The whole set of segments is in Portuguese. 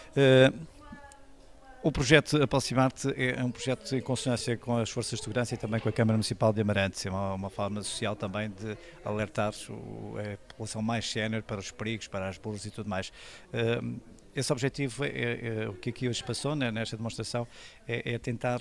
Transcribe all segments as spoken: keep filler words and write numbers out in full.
Uh, o projeto Aproximar-te é um projeto em consonância com as forças de segurança e também com a Câmara Municipal de Amarante. É uma, uma forma social também de alertar o, a população mais sénior para os perigos, para as burlas e tudo mais. Uh, Esse objetivo, é, é, é, o que aqui hoje passou, né, nesta demonstração, é, é tentar,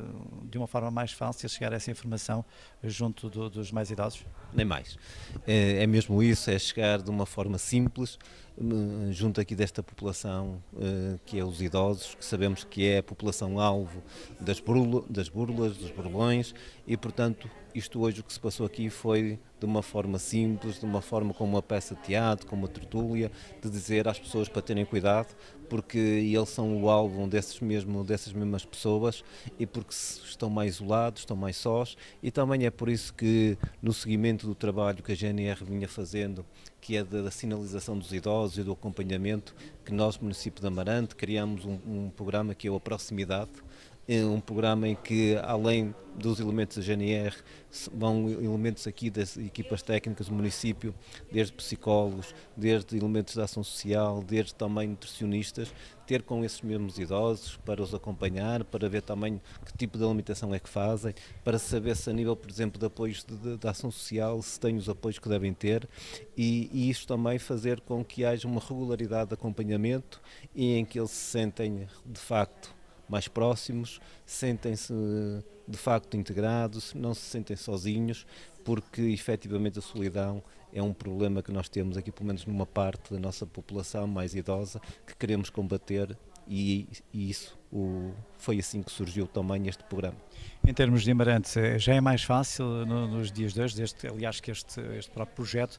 de uma forma mais fácil, chegar a essa informação junto do, dos mais idosos? Nem mais. É, é mesmo isso, é chegar de uma forma simples, junto aqui desta população, que é os idosos, que sabemos que é a população-alvo das, burla, das burlas, dos burlões, e portanto isto hoje o que se passou aqui foi de uma forma simples, de uma forma como uma peça de teatro, como uma tertúlia, de dizer às pessoas para terem cuidado, porque eles são o alvo desses mesmo, dessas mesmas pessoas e porque estão mais isolados, estão mais sós, e também é por isso que no seguimento do trabalho que a G N R vinha fazendo, que é da sinalização dos idosos e do acompanhamento, que nós, município de Amarante, criamos um, um programa que é o A Proximidade, um programa em que, além dos elementos da G N R, vão elementos aqui das equipas técnicas do município, desde psicólogos, desde elementos da ação social, desde também nutricionistas, ter com esses mesmos idosos para os acompanhar, para ver também que tipo de alimentação é que fazem, para saber se a nível, por exemplo, de apoios de, de, de ação social, se têm os apoios que devem ter, e, e isto também fazer com que haja uma regularidade de acompanhamento e em que eles se sentem, de facto, mais próximos, sentem-se de facto integrados, não se sentem sozinhos, porque efetivamente a solidão é um problema que nós temos aqui, pelo menos numa parte da nossa população mais idosa, que queremos combater, e, e isso o, foi assim que surgiu também este programa. Em termos de Amarante, já é mais fácil no, nos dias de hoje, desde, aliás que este, este próprio projeto,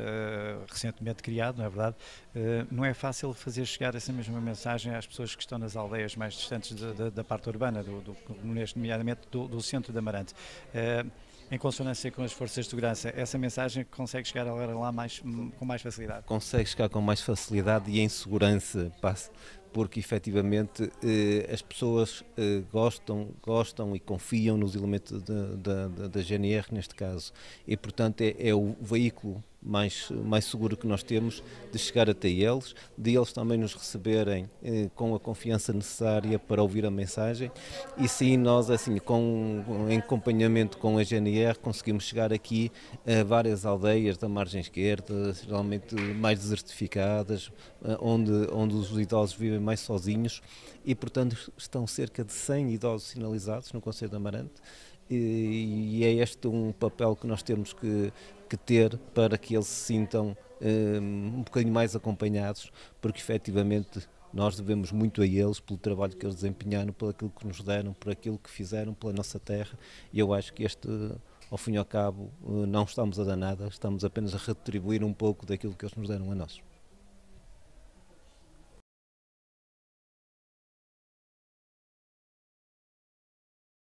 uh, recentemente criado, não é verdade, uh, não é fácil fazer chegar essa mesma mensagem às pessoas que estão nas aldeias mais distantes de, de, da parte urbana, do, do, nomeadamente do, do centro de Amarante. Uh, em consonância com as forças de segurança, essa mensagem consegue chegar lá mais, com mais facilidade? Consegue chegar com mais facilidade e em segurança, porque efetivamente eh, as pessoas eh, gostam, gostam e confiam nos elementos da, da, da G N R neste caso, e portanto é, é o veículo mais, mais seguro que nós temos de chegar até eles, de eles também nos receberem eh, com a confiança necessária para ouvir a mensagem, e sim, nós assim, com, em acompanhamento com a G N R, conseguimos chegar aqui a várias aldeias da margem esquerda, geralmente mais desertificadas, onde, onde os idosos vivem mais sozinhos, e portanto estão cerca de cem idosos sinalizados no concelho de Amarante, e, e é este um papel que nós temos que, que ter para que eles se sintam um, um bocadinho mais acompanhados, porque efetivamente nós devemos muito a eles pelo trabalho que eles desempenharam, por aquilo que nos deram, por aquilo que fizeram pela nossa terra, e eu acho que este, ao fim e ao cabo, não estamos a dar nada, estamos apenas a retribuir um pouco daquilo que eles nos deram a nós.